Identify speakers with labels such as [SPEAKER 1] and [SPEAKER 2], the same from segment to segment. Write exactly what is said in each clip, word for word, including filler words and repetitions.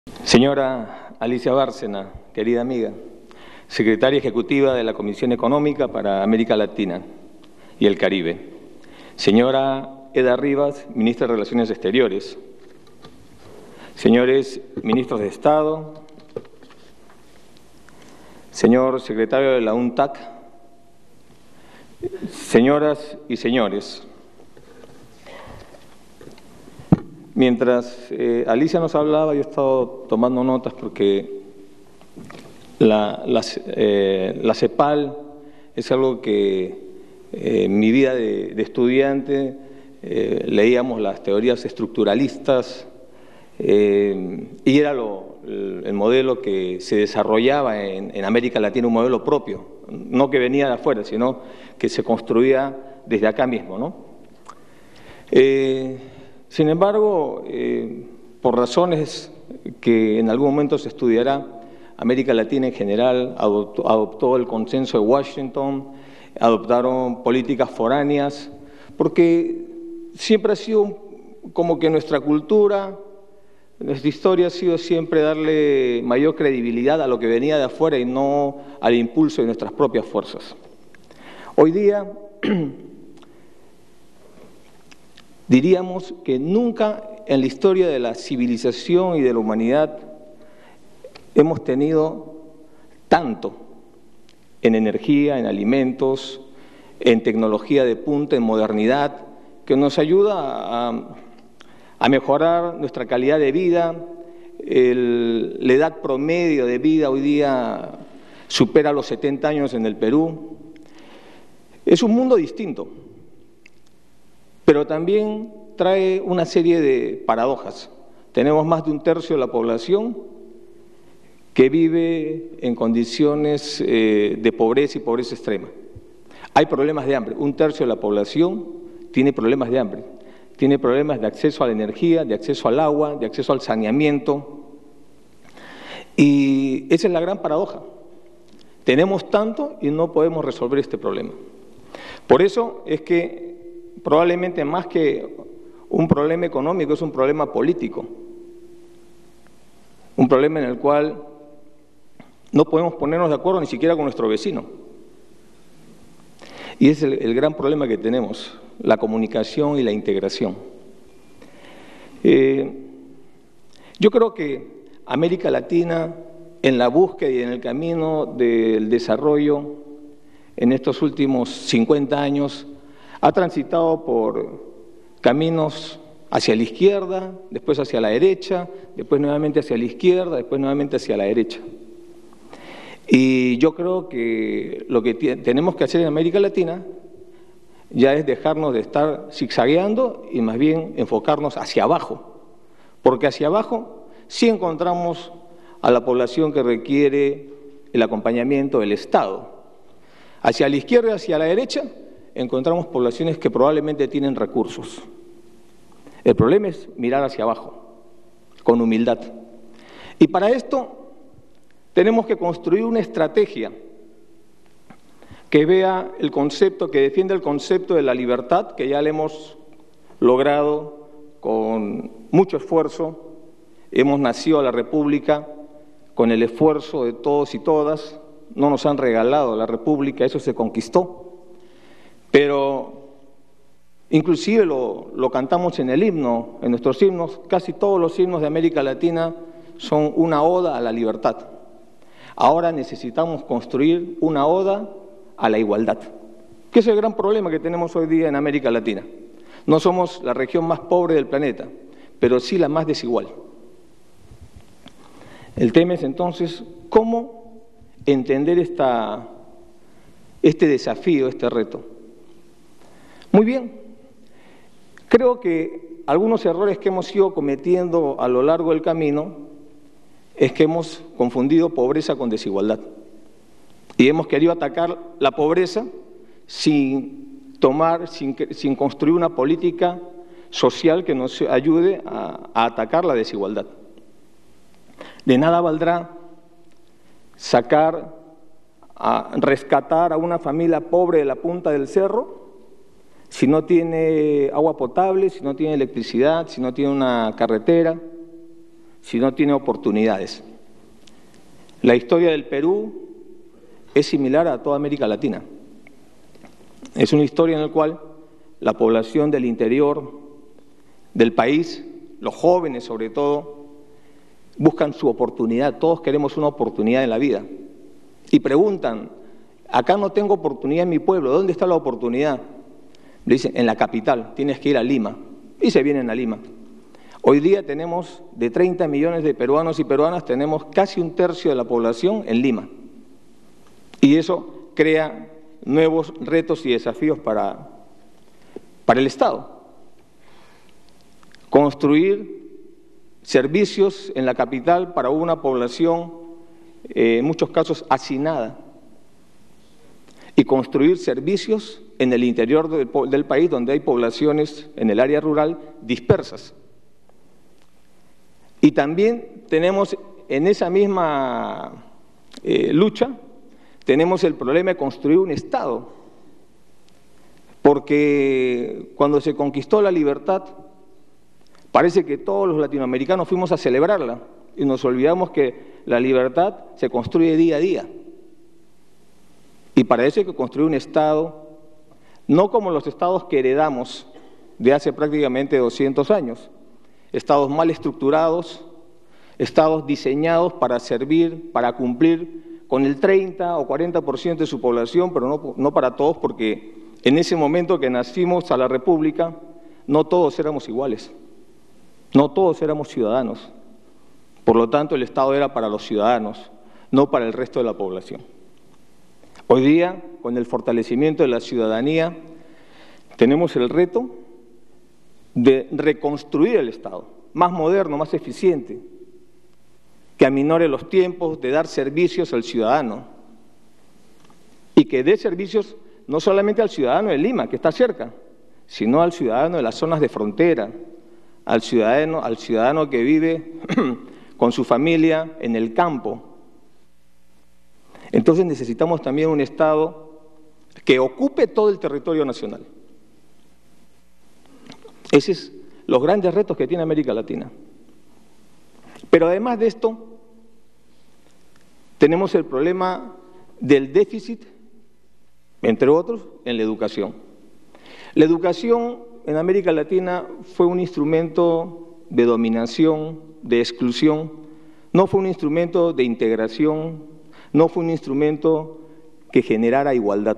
[SPEAKER 1] Señora Alicia Bárcena, querida amiga, secretaria ejecutiva de la Comisión Económica para América Latina y el Caribe. Señora Eda Rivas, ministra de Relaciones Exteriores. Señores ministros de Estado. Señor secretario de la U N T A C. Señoras y señores. Mientras eh, Alicia nos hablaba, yo he estado tomando notas porque la, la, eh, la CEPAL es algo que eh, en mi vida de, de estudiante eh, leíamos las teorías estructuralistas eh, y era lo, el, el modelo que se desarrollaba en, en América Latina, un modelo propio, no que venía de afuera, sino que se construía desde acá mismo, ¿no? Eh, Sin embargo, eh, por razones que en algún momento se estudiará, América Latina en general adoptó, adoptó el consenso de Washington, adoptaron políticas foráneas, porque siempre ha sido como que nuestra cultura, nuestra historia ha sido siempre darle mayor credibilidad a lo que venía de afuera y no al impulso de nuestras propias fuerzas. Hoy día diríamos que nunca en la historia de la civilización y de la humanidad hemos tenido tanto en energía, en alimentos, en tecnología de punta, en modernidad, que nos ayuda a, a mejorar nuestra calidad de vida. El, la edad promedio de vida hoy día supera los setenta años en el Perú. Es un mundo distinto, pero también trae una serie de paradojas. Tenemos más de un tercio de la población que vive en condiciones eh, de pobreza y pobreza extrema. Hay problemas de hambre. Un tercio de la población tiene problemas de hambre. Tiene problemas de acceso a la energía, de acceso al agua, de acceso al saneamiento. Y esa es la gran paradoja. Tenemos tanto y no podemos resolver este problema. Por eso es que probablemente más que un problema económico, es un problema político. Un problema en el cual no podemos ponernos de acuerdo ni siquiera con nuestro vecino. Y ese es el, el gran problema que tenemos, la comunicación y la integración. Eh, yo creo que América Latina, en la búsqueda y en el camino del desarrollo, en estos últimos cincuenta años, ha transitado por caminos hacia la izquierda, después hacia la derecha, después nuevamente hacia la izquierda, después nuevamente hacia la derecha. Y yo creo que lo que tenemos que hacer en América Latina ya es dejarnos de estar zigzagueando y más bien enfocarnos hacia abajo, porque hacia abajo sí encontramos a la población que requiere el acompañamiento del Estado. Hacia la izquierda y hacia la derecha encontramos poblaciones que probablemente tienen recursos. El problema es mirar hacia abajo, con humildad. Y para esto tenemos que construir una estrategia que vea el concepto, que defienda el concepto de la libertad, que ya le hemos logrado con mucho esfuerzo. Hemos nacido a la República con el esfuerzo de todos y todas. No nos han regalado la República, eso se conquistó. Pero inclusive lo, lo cantamos en el himno, en nuestros himnos, casi todos los himnos de América Latina son una oda a la libertad. Ahora necesitamos construir una oda a la igualdad, que es el gran problema que tenemos hoy día en América Latina. No somos la región más pobre del planeta, pero sí la más desigual. El tema es entonces cómo entender esta, este desafío, este reto. Muy bien, creo que algunos errores que hemos ido cometiendo a lo largo del camino es que hemos confundido pobreza con desigualdad y hemos querido atacar la pobreza sin tomar, sin, sin construir una política social que nos ayude a, a atacar la desigualdad. De nada valdrá sacar, a rescatar a una familia pobre de la punta del cerro si no tiene agua potable, si no tiene electricidad, si no tiene una carretera, si no tiene oportunidades. La historia del Perú es similar a toda América Latina. Es una historia en la cual la población del interior del país, los jóvenes sobre todo, buscan su oportunidad. Todos queremos una oportunidad en la vida. Y preguntan, acá no tengo oportunidad en mi pueblo, ¿dónde está la oportunidad? Le dicen, en la capital, tienes que ir a Lima. Y se vienen a Lima. Hoy día tenemos, de treinta millones de peruanos y peruanas, tenemos casi un tercio de la población en Lima. Y eso crea nuevos retos y desafíos para, para el Estado. Construir servicios en la capital para una población, eh, en muchos casos, hacinada. Y construir servicios en el interior del, del país, donde hay poblaciones en el área rural dispersas. Y también tenemos en esa misma eh, lucha, tenemos el problema de construir un Estado, porque cuando se conquistó la libertad, parece que todos los latinoamericanos fuimos a celebrarla y nos olvidamos que la libertad se construye día a día. Y para eso hay que construir un Estado, no como los estados que heredamos de hace prácticamente doscientos años, estados mal estructurados, estados diseñados para servir, para cumplir con el treinta o cuarenta por ciento de su población, pero no, no para todos, porque en ese momento que nacimos a la República, no todos éramos iguales, no todos éramos ciudadanos. Por lo tanto, el Estado era para los ciudadanos, no para el resto de la población. Hoy día, con el fortalecimiento de la ciudadanía, tenemos el reto de reconstruir el Estado, más moderno, más eficiente, que aminore los tiempos, de dar servicios al ciudadano y que dé servicios no solamente al ciudadano de Lima, que está cerca, sino al ciudadano de las zonas de frontera, al ciudadano, al ciudadano que vive con su familia en el campo. Entonces necesitamos también un Estado que ocupe todo el territorio nacional. Esos son los grandes retos que tiene América Latina. Pero además de esto, tenemos el problema del déficit, entre otros, en la educación. La educación en América Latina fue un instrumento de dominación, de exclusión, no fue un instrumento de integración, no fue un instrumento que generara igualdad.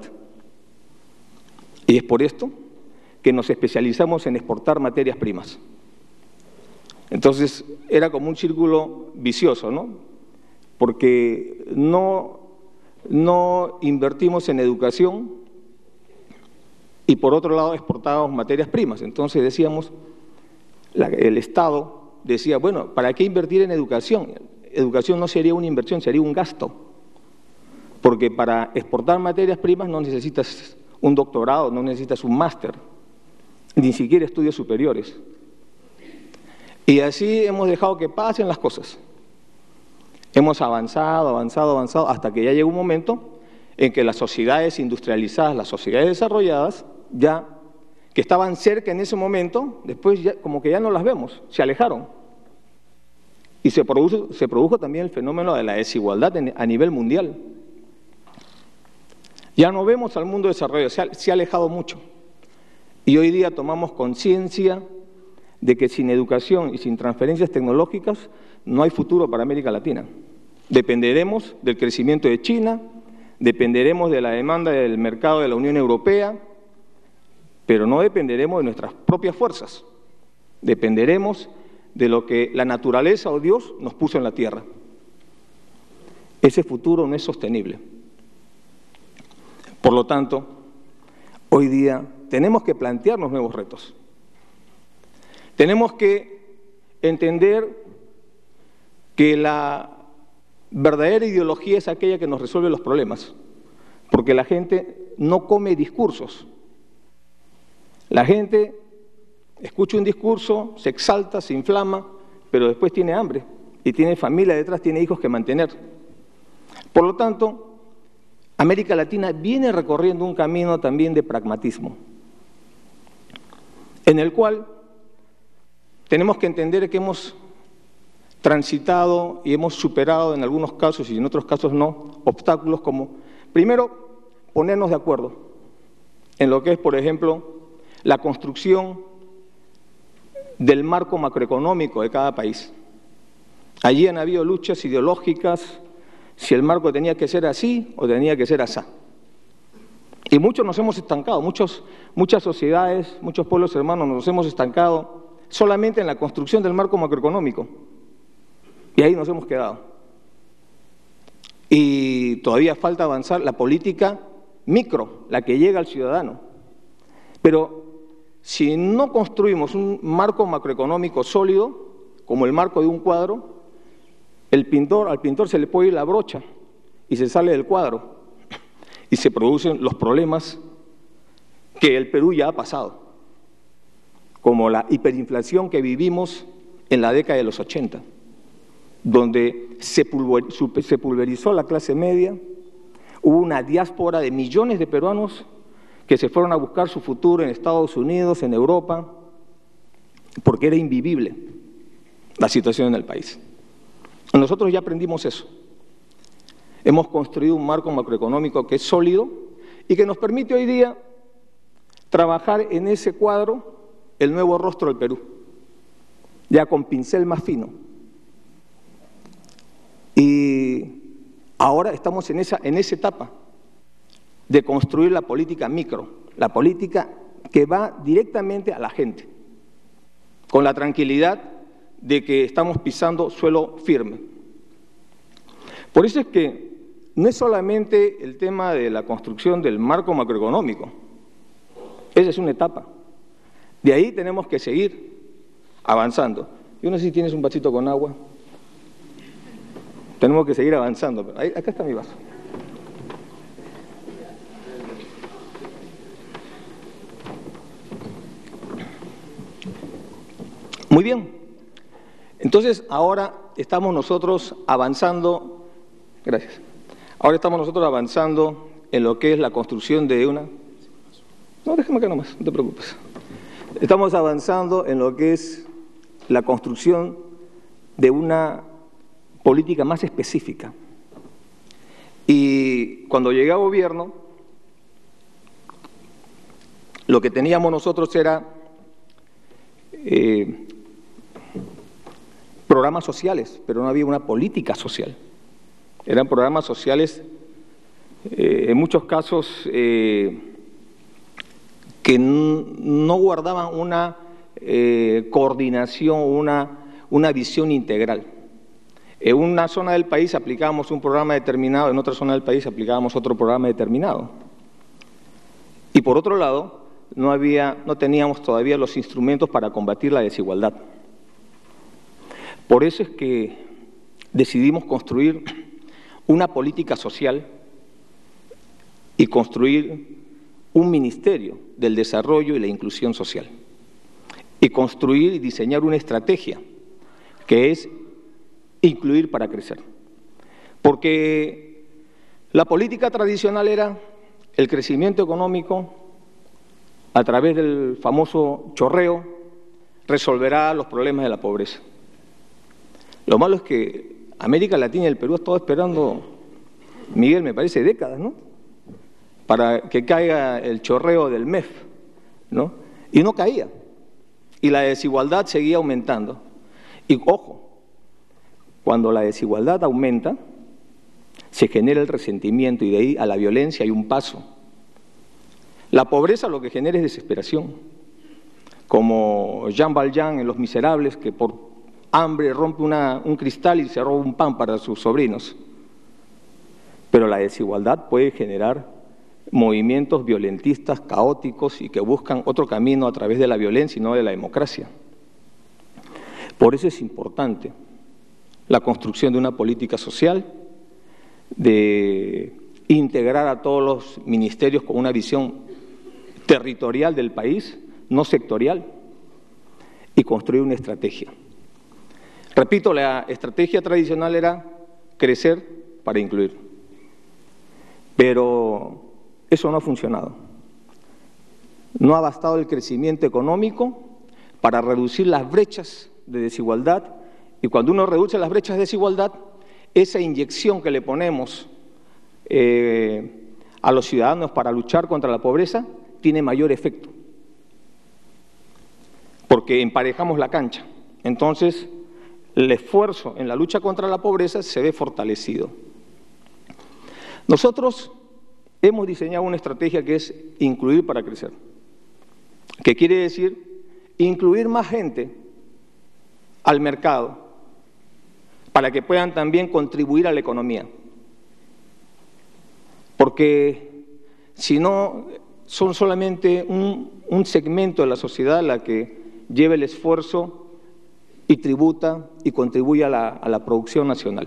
[SPEAKER 1] Y es por esto que nos especializamos en exportar materias primas. Entonces, era como un círculo vicioso, ¿no? Porque no, no invertimos en educación y por otro lado exportábamos materias primas. Entonces decíamos, la, el Estado decía, bueno, ¿para qué invertir en educación? Educación no sería una inversión, sería un gasto. Porque para exportar materias primas no necesitas un doctorado, no necesitas un máster, ni siquiera estudios superiores. Y así hemos dejado que pasen las cosas. Hemos avanzado, avanzado, avanzado, hasta que ya llegó un momento en que las sociedades industrializadas, las sociedades desarrolladas, ya que estaban cerca en ese momento, después ya, como que ya no las vemos, se alejaron. Y se produjo, se produjo también el fenómeno de la desigualdad en, a nivel mundial. Ya no vemos al mundo desarrollado, se ha, se ha alejado mucho. Y hoy día tomamos conciencia de que sin educación y sin transferencias tecnológicas no hay futuro para América Latina. Dependeremos del crecimiento de China, dependeremos de la demanda del mercado de la Unión Europea, pero no dependeremos de nuestras propias fuerzas. Dependeremos de lo que la naturaleza o Dios nos puso en la tierra. Ese futuro no es sostenible. Por lo tanto, hoy día tenemos que plantearnos nuevos retos. Tenemos que entender que la verdadera ideología es aquella que nos resuelve los problemas, porque la gente no come discursos. La gente escucha un discurso, se exalta, se inflama, pero después tiene hambre y tiene familia detrás, tiene hijos que mantener. Por lo tanto, América Latina viene recorriendo un camino también de pragmatismo, en el cual tenemos que entender que hemos transitado y hemos superado en algunos casos y en otros casos no, obstáculos como, primero, ponernos de acuerdo en lo que es, por ejemplo, la construcción del marco macroeconómico de cada país. Allí han habido luchas ideológicas, si el marco tenía que ser así o tenía que ser así. Y muchos nos hemos estancado, muchos, muchas sociedades, muchos pueblos hermanos nos hemos estancado solamente en la construcción del marco macroeconómico. Y ahí nos hemos quedado. Y todavía falta avanzar la política micro, la que llega al ciudadano. Pero si no construimos un marco macroeconómico sólido, como el marco de un cuadro, el pintor, al pintor se le puede ir la brocha y se sale del cuadro y se producen los problemas que el Perú ya ha pasado, como la hiperinflación que vivimos en la década de los ochenta, donde se pulverizó la clase media, hubo una diáspora de millones de peruanos que se fueron a buscar su futuro en Estados Unidos, en Europa, porque era invivible la situación en el país. Nosotros ya aprendimos eso. Hemos construido un marco macroeconómico que es sólido y que nos permite hoy día trabajar en ese cuadro el nuevo rostro del Perú, ya con pincel más fino. Y ahora estamos en esa, en esa etapa de construir la política micro, la política que va directamente a la gente, con la tranquilidad de que estamos pisando suelo firme. Por eso es que no es solamente el tema de la construcción del marco macroeconómico, esa es una etapa. De ahí tenemos que seguir avanzando. Yo no sé si tienes un vasito con agua. Tenemos que seguir avanzando. Ahí, acá está mi vaso. Muy bien. Entonces, ahora estamos nosotros avanzando, gracias, ahora estamos nosotros avanzando en lo que es la construcción de una... No, déjame acá nomás, no te preocupes. Estamos avanzando en lo que es la construcción de una política más específica. Y cuando llegué a gobierno, lo que teníamos nosotros era eh, programas sociales, pero no había una política social. Eran programas sociales, eh, en muchos casos, eh, que no guardaban una eh, coordinación, una, una visión integral. En una zona del país aplicábamos un programa determinado, en otra zona del país aplicábamos otro programa determinado. Y por otro lado, no había, no teníamos todavía los instrumentos para combatir la desigualdad. Por eso es que decidimos construir una política social y construir un ministerio del desarrollo y la inclusión social. Y construir y diseñar una estrategia que es incluir para crecer. Porque la política tradicional era el crecimiento económico a través del famoso chorreo, resolverá los problemas de la pobreza. Lo malo es que América Latina y el Perú ha estado esperando, Miguel, me parece, décadas, ¿no?, para que caiga el chorreo del M E F, ¿no? Y no caía. Y la desigualdad seguía aumentando. Y ojo, cuando la desigualdad aumenta, se genera el resentimiento y de ahí a la violencia hay un paso. La pobreza lo que genera es desesperación, como Jean Valjean en Los Miserables, que por hambre rompe una, un cristal y se roba un pan para sus sobrinos. Pero la desigualdad puede generar movimientos violentistas, caóticos y que buscan otro camino a través de la violencia y no de la democracia. Por eso es importante la construcción de una política social, de integrar a todos los ministerios con una visión territorial del país, no sectorial, y construir una estrategia. Repito, la estrategia tradicional era crecer para incluir, pero eso no ha funcionado. No ha bastado el crecimiento económico para reducir las brechas de desigualdad Y cuando uno reduce las brechas de desigualdad, esa inyección que le ponemos eh, a los ciudadanos para luchar contra la pobreza tiene mayor efecto, porque emparejamos la cancha. Entonces, el esfuerzo en la lucha contra la pobreza se ve fortalecido. Nosotros hemos diseñado una estrategia que es incluir para crecer, que quiere decir incluir más gente al mercado para que puedan también contribuir a la economía. Porque si no, son solamente un, un segmento de la sociedad la que lleva el esfuerzo y tributa y contribuye a la, a la producción nacional.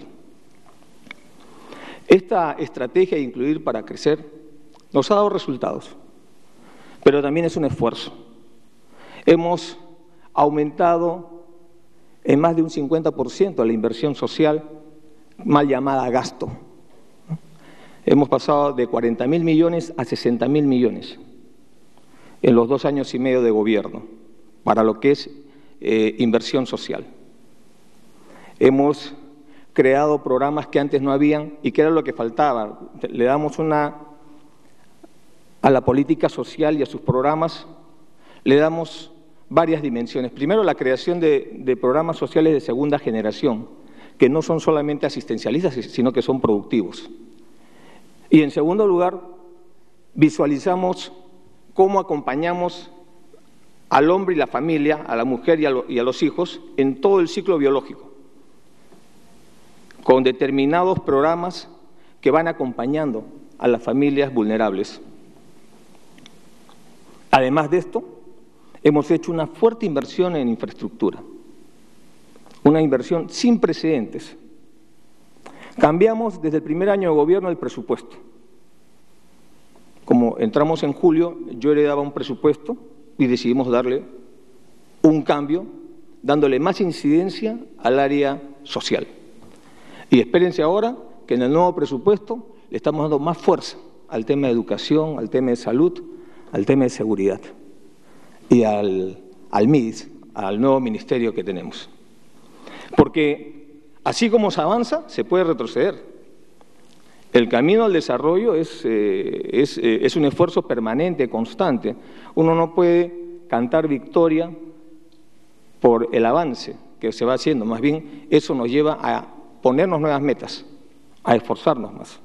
[SPEAKER 1] Esta estrategia de incluir para crecer nos ha dado resultados, pero también es un esfuerzo. Hemos aumentado en más de un cincuenta por ciento la inversión social, mal llamada gasto. Hemos pasado de cuarenta mil millones a sesenta mil millones en los dos años y medio de gobierno, para lo que es eh, inversión social. Hemos creado programas que antes no habían y que era lo que faltaba. Le damos una, a la política social y a sus programas, le damos varias dimensiones. Primero, la creación de, de programas sociales de segunda generación, que no son solamente asistencialistas, sino que son productivos. Y en segundo lugar, visualizamos cómo acompañamos al hombre y la familia, a la mujer y a, lo, y a los hijos en todo el ciclo biológico, con determinados programas que van acompañando a las familias vulnerables. Además de esto, hemos hecho una fuerte inversión en infraestructura, una inversión sin precedentes. Cambiamos desde el primer año de gobierno el presupuesto. Como entramos en julio, yo heredaba un presupuesto y decidimos darle un cambio, dándole más incidencia al área social. Y espérense ahora que en el nuevo presupuesto le estamos dando más fuerza al tema de educación, al tema de salud, al tema de seguridad y al, al M I D S, al nuevo ministerio que tenemos. Porque así como se avanza, se puede retroceder. El camino al desarrollo es, eh, es, eh, es un esfuerzo permanente, constante. Uno no puede cantar victoria por el avance que se va haciendo, más bien eso nos lleva a ponernos nuevas metas, a esforzarnos más.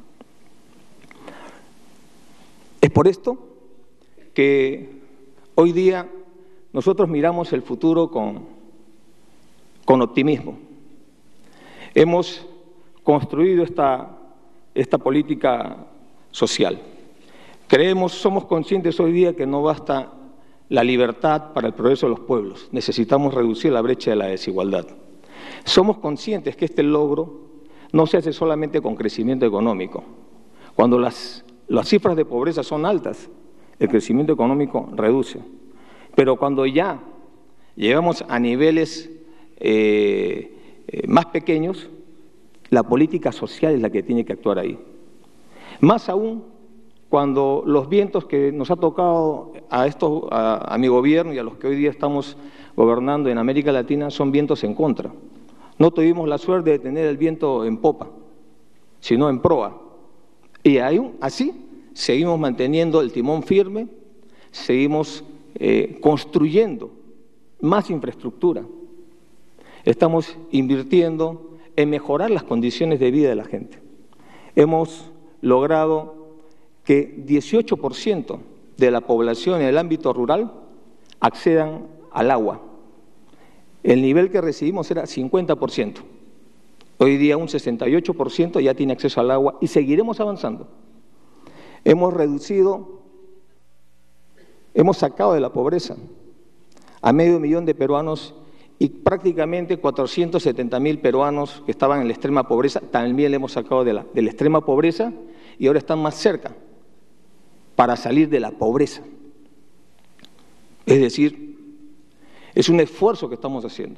[SPEAKER 1] Es por esto que hoy día nosotros miramos el futuro con, con optimismo. Hemos construido esta, esta política social. Creemos, somos conscientes hoy día que no basta la libertad para el progreso de los pueblos. Necesitamos reducir la brecha de la desigualdad. Somos conscientes que este logro no se hace solamente con crecimiento económico. Cuando las, las cifras de pobreza son altas, el crecimiento económico reduce. Pero cuando ya llegamos a niveles eh, eh, más pequeños, la política social es la que tiene que actuar ahí. Más aún cuando los vientos que nos ha tocado a, esto, a, a mi gobierno y a los que hoy día estamos gobernando en América Latina son vientos en contra. No tuvimos la suerte de tener el viento en popa, sino en proa. Y aún así seguimos manteniendo el timón firme, seguimos eh, construyendo más infraestructura. Estamos invirtiendo en mejorar las condiciones de vida de la gente. Hemos logrado que dieciocho por ciento de la población en el ámbito rural accedan al agua. El nivel que recibimos era cincuenta por ciento. Hoy día un sesenta y ocho por ciento ya tiene acceso al agua y seguiremos avanzando. Hemos reducido, hemos sacado de la pobreza a medio millón de peruanos y prácticamente cuatrocientos setenta mil peruanos que estaban en la extrema pobreza, también le hemos sacado de la, de la extrema pobreza y ahora están más cerca para salir de la pobreza. Es decir, es un esfuerzo que estamos haciendo.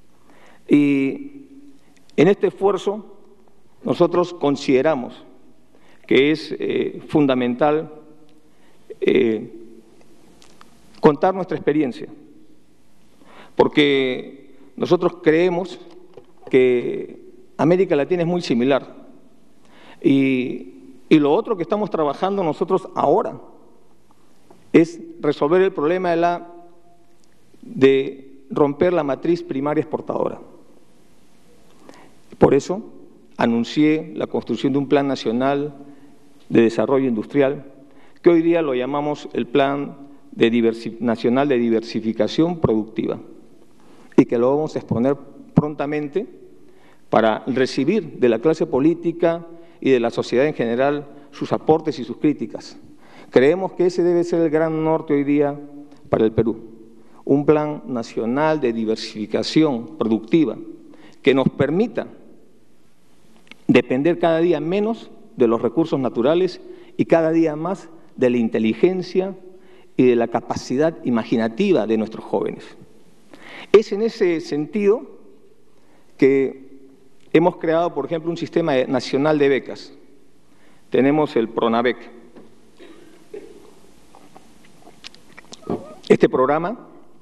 [SPEAKER 1] Y en este esfuerzo nosotros consideramos que es eh, fundamental eh, contar nuestra experiencia, porque nosotros creemos que América Latina es muy similar. Y, y lo otro que estamos trabajando nosotros ahora es resolver el problema de, la, de romper la matriz primaria exportadora. Por eso anuncié la construcción de un Plan Nacional de Desarrollo Industrial, que hoy día lo llamamos el Plan de Diversi- Nacional de Diversificación Productiva, y que lo vamos a exponer prontamente para recibir de la clase política y de la sociedad en general sus aportes y sus críticas. Creemos que ese debe ser el gran norte hoy día para el Perú, un Plan Nacional de Diversificación Productiva que nos permita depender cada día menos de los recursos naturales y cada día más de la inteligencia y de la capacidad imaginativa de nuestros jóvenes. Es en ese sentido que hemos creado, por ejemplo, un sistema nacional de becas. Tenemos el PRONAVEC. Este programa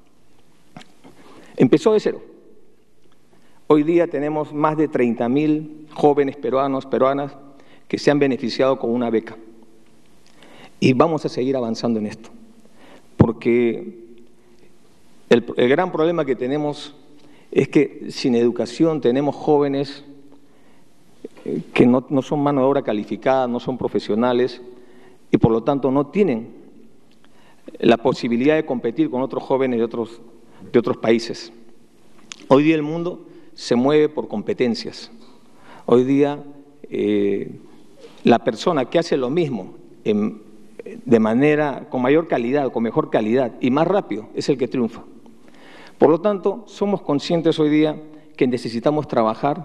[SPEAKER 1] empezó de cero. Hoy día tenemos más de treinta mil jóvenes peruanos, peruanas, que se han beneficiado con una beca. Y vamos a seguir avanzando en esto, porque el, el gran problema que tenemos es que sin educación tenemos jóvenes que no, no son mano de obra calificada, no son profesionales y por lo tanto no tienen la posibilidad de competir con otros jóvenes de otros, de otros países. Hoy día el mundo se mueve por competencias. Hoy día eh, la persona que hace lo mismo en, de manera, con mayor calidad, con mejor calidad y más rápido, es el que triunfa. Por lo tanto, somos conscientes hoy día que necesitamos trabajar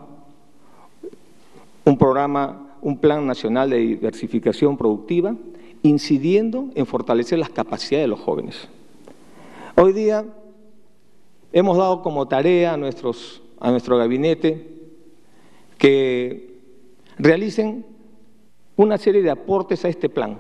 [SPEAKER 1] un programa, un plan nacional de diversificación productiva, incidiendo en fortalecer las capacidades de los jóvenes. Hoy día hemos dado como tarea a, nuestros, a nuestro gabinete que realicen una serie de aportes a este plan.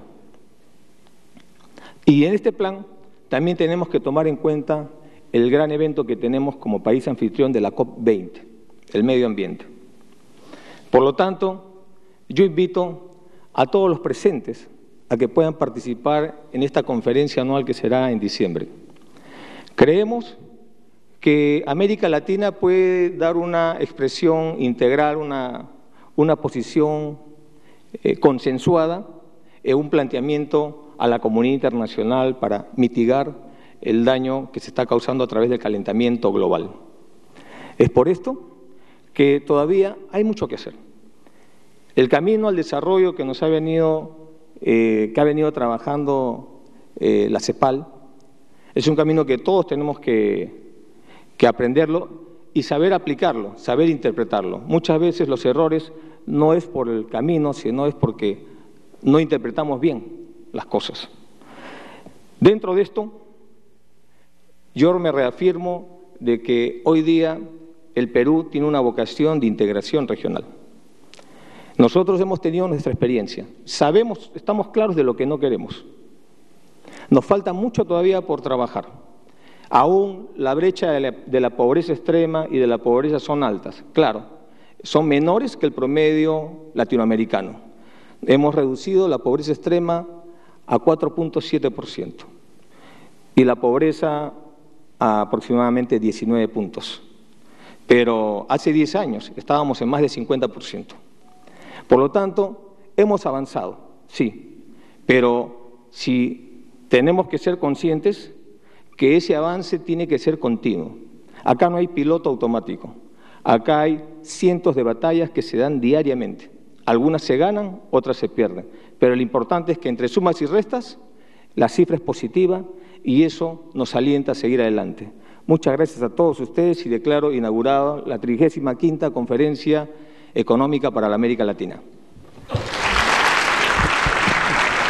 [SPEAKER 1] Y en este plan también tenemos que tomar en cuenta el gran evento que tenemos como país anfitrión de la COP veinte, el medio ambiente. Por lo tanto, yo invito a todos los presentes a que puedan participar en esta conferencia anual que será en diciembre. Creemos que América Latina puede dar una expresión integral, una, una posición eh, consensuada, eh, un planteamiento a la comunidad internacional para mitigar el daño que se está causando a través del calentamiento global. Es por esto que todavía hay mucho que hacer. El camino al desarrollo que nos ha venido, eh, que ha venido trabajando eh, la CEPAL es un camino que todos tenemos que, que aprenderlo y saber aplicarlo, saber interpretarlo. Muchas veces los errores no es por el camino, sino es porque no interpretamos bien las cosas. Dentro de esto, yo me reafirmo de que hoy día el Perú tiene una vocación de integración regional. Nosotros hemos tenido nuestra experiencia, sabemos, estamos claros de lo que no queremos. Nos falta mucho todavía por trabajar. Aún la brecha de la, de la pobreza extrema y de la pobreza son altas, claro, son menores que el promedio latinoamericano. Hemos reducido la pobreza extrema a cuatro punto siete por ciento y la pobreza a aproximadamente diecinueve puntos. Pero hace diez años estábamos en más de cincuenta por ciento. Por lo tanto, hemos avanzado, sí, pero si tenemos que ser conscientes que ese avance tiene que ser continuo. Acá no hay piloto automático, acá hay cientos de batallas que se dan diariamente. Algunas se ganan, otras se pierden, pero lo importante es que entre sumas y restas la cifra es positiva y eso nos alienta a seguir adelante. Muchas gracias a todos ustedes y declaro inaugurada la trigésima quinta Conferencia Económica para la América Latina.